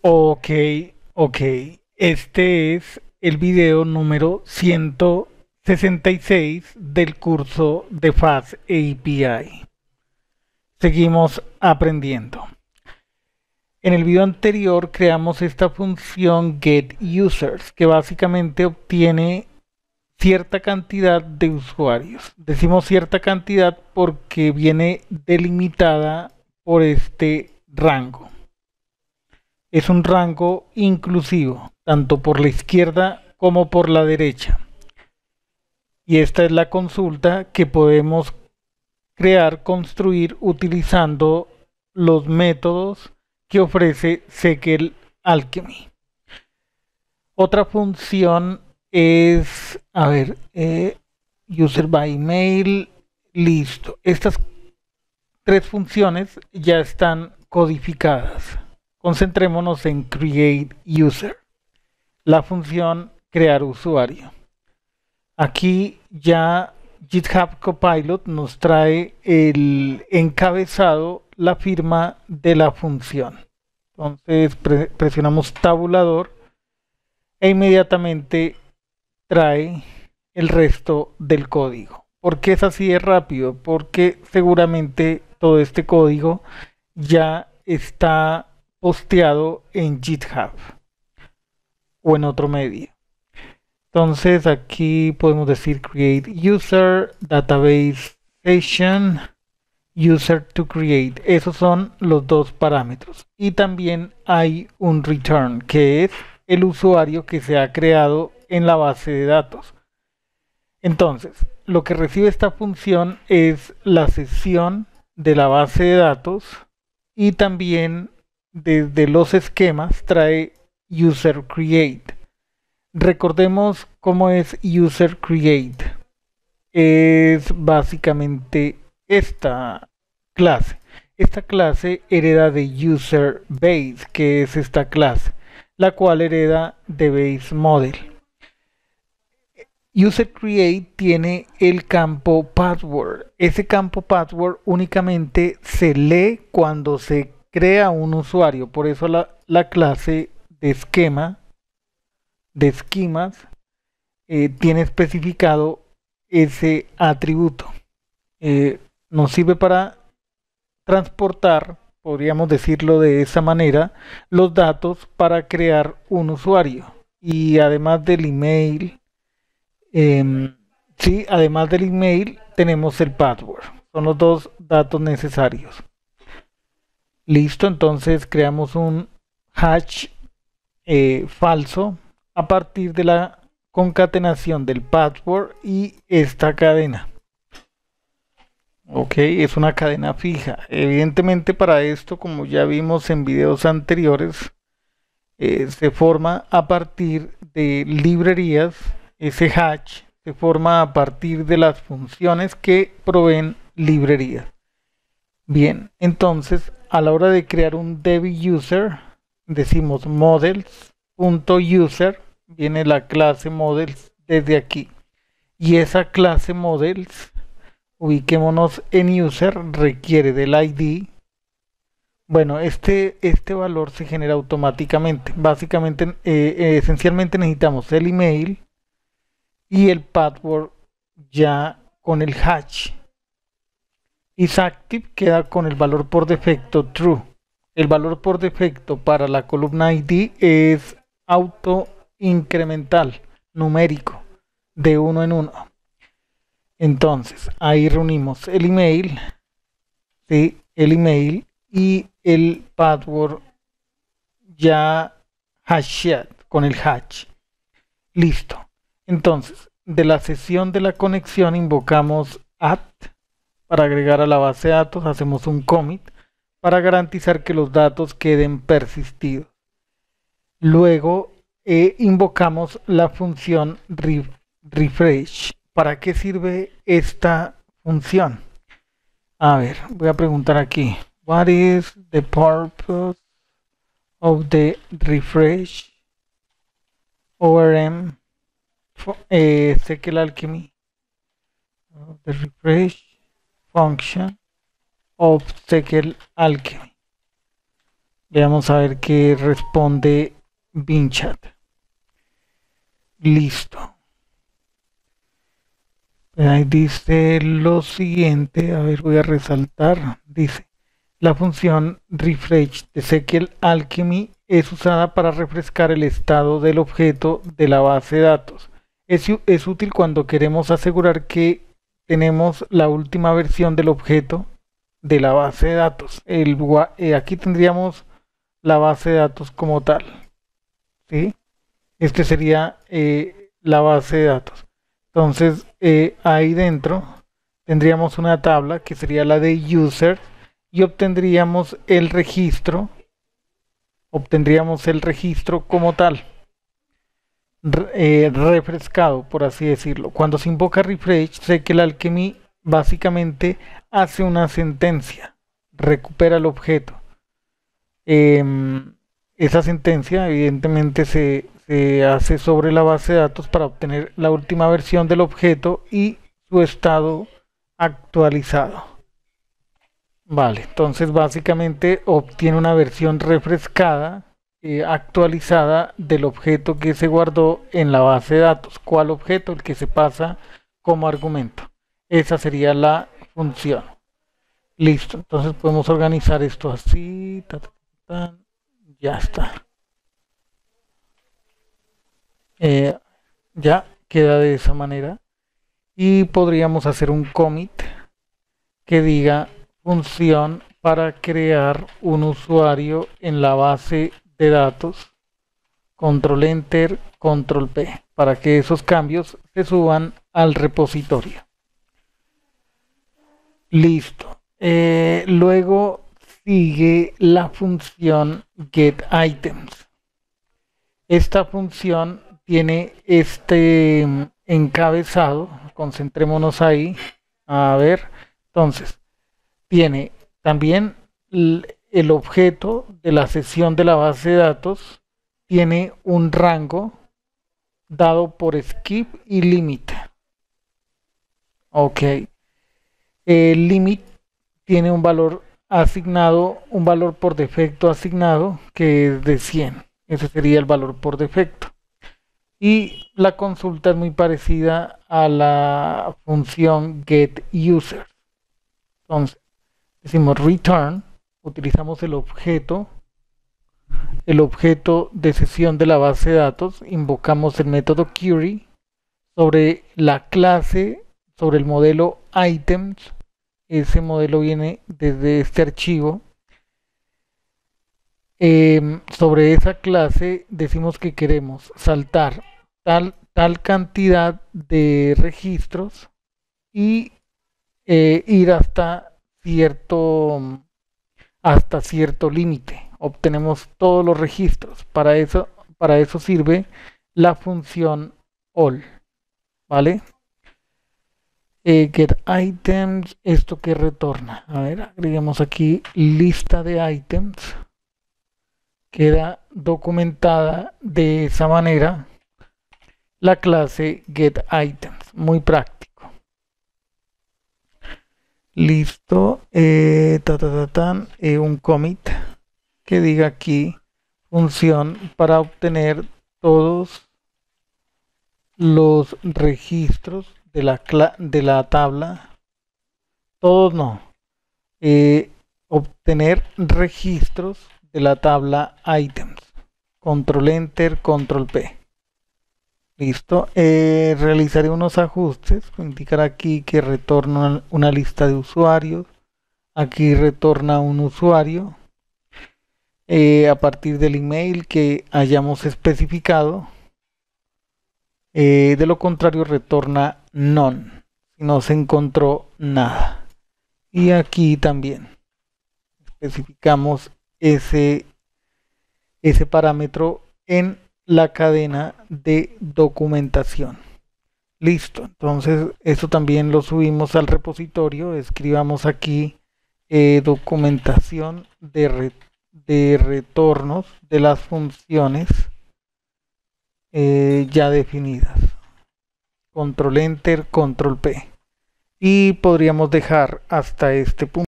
Ok, ok. Este es el video número 166 del curso de Fast API. Seguimos aprendiendo. En el video anterior creamos esta función getUsers que básicamente obtiene cierta cantidad de usuarios. Decimos cierta cantidad porque viene delimitada por este rango. Es un rango inclusivo, tanto por la izquierda como por la derecha. Y esta es la consulta que podemos construir utilizando los métodos que ofrece Sequel Alchemy. Otra función es, user by email, listo. Estas tres funciones ya están codificadas. Concentrémonos en create user, la función crear usuario. Aquí ya GitHub Copilot nos trae el encabezado, la firma de la función. Entonces presionamos tabulador e inmediatamente trae el resto del código. ¿Por qué es así de rápido? Porque seguramente todo este código ya está posteado en GitHub o en otro medio. Entonces aquí podemos decir create user, database session, user to create. Esos son los dos parámetros. Y también hay un return, que es el usuario que se ha creado en la base de datos. Entonces, lo que recibe esta función es la sesión de la base de datos y también desde los esquemas trae user create. Recordemos cómo es user create. Es básicamente esta clase. Esta clase hereda de user base, que es esta clase, la cual hereda de base model. User create tiene el campo password. Ese campo password únicamente se lee cuando se crea un usuario. Por eso la clase de esquemas tiene especificado ese atributo. Nos sirve para transportar, podríamos decirlo de esa manera, los datos para crear un usuario. Y además del email, además del email tenemos el password. Son los dos datos necesarios. Listo, entonces creamos un hash falso a partir de la concatenación del password y esta cadena. Ok, es una cadena fija. Evidentemente para esto, como ya vimos en videos anteriores, se forma a partir de librerías. Ese hash se forma a partir de las funciones que proveen librerías. Bien, entonces a la hora de crear un DevUser, decimos models.user, viene la clase models desde aquí. Y esa clase models, ubiquémonos en user, requiere del ID. Bueno, este valor se genera automáticamente. Básicamente, esencialmente necesitamos el email y el password ya con el hash. isActive queda con el valor por defecto true. El valor por defecto para la columna ID es auto incremental, numérico, de uno en uno. Entonces, ahí reunimos el email, ¿sí? El email y el password ya hasheado con el hash. Listo. Entonces, de la sesión de la conexión invocamos add para agregar a la base de datos, hacemos un commit para garantizar que los datos queden persistidos. Luego invocamos la función refresh. ¿Para qué sirve esta función? A ver, voy a preguntar aquí. What is the purpose of the refresh ORM Sequel Alchemy? The refresh function of Sequel Alchemy. Veamos a ver qué responde Binchat. Listo. Ahí dice lo siguiente, a ver, voy a resaltar. Dice, la función refresh de SQLAlchemy es usada para refrescar el estado del objeto de la base de datos. Es útil cuando queremos asegurar que tenemos la última versión del objeto de la base de datos. Aquí tendríamos la base de datos como tal, ¿sí? Este sería la base de datos. Entonces, ahí dentro tendríamos una tabla que sería la de user y obtendríamos el registro como tal, refrescado, por así decirlo. Cuando se invoca refresh, SQLAlchemy básicamente hace una sentencia, recupera el objeto. Esa sentencia evidentemente se hace sobre la base de datos para obtener la última versión del objeto y su estado actualizado. Vale, entonces básicamente obtiene una versión refrescada, actualizada del objeto que se guardó en la base de datos. ¿Cuál objeto? El que se pasa como argumento. Esa sería la función. Listo, entonces podemos organizar esto así. Ya está. Ya queda de esa manera. Y podríamos hacer un commit que diga función para crear un usuario en la base de datos. Control Enter, Control P, para que esos cambios se suban al repositorio. Listo. Luego sigue la función getItems. Esta función tiene este encabezado. Concentrémonos ahí. A ver. Entonces, tiene también el objeto de la sesión de la base de datos. Tiene un rango dado por skip y limit. Ok. El limit tiene un valor asignado, un valor por defecto asignado que es de 100. Ese sería el valor por defecto. Y la consulta es muy parecida a la función getUser. Entonces, decimos return, utilizamos el objeto de sesión de la base de datos, invocamos el método query sobre la clase, sobre el modelo items. Ese modelo viene desde este archivo. Sobre esa clase decimos que queremos saltar tal cantidad de registros y ir hasta cierto límite. Obtenemos todos los registros. Para eso sirve la función all, ¿vale? GetItems, esto que retorna. A ver, agreguemos aquí lista de items. Queda documentada de esa manera la clase getItems. Muy práctico. Listo. Un commit que diga aquí función para obtener todos los registros de la tabla. Todos no. Obtener registros de la tabla items. Control Enter, Control P. Listo. Realizaré unos ajustes. Voy a indicar aquí que retorna una lista de usuarios. Aquí retorna un usuario. A partir del email que hayamos especificado. De lo contrario retorna none. Si no se encontró nada. Y aquí también especificamos ese parámetro en la cadena de documentación. Listo, entonces esto también lo subimos al repositorio. Escribamos aquí documentación de retornos de las funciones ya definidas. Control Enter, Control P. Y podríamos dejar hasta este punto.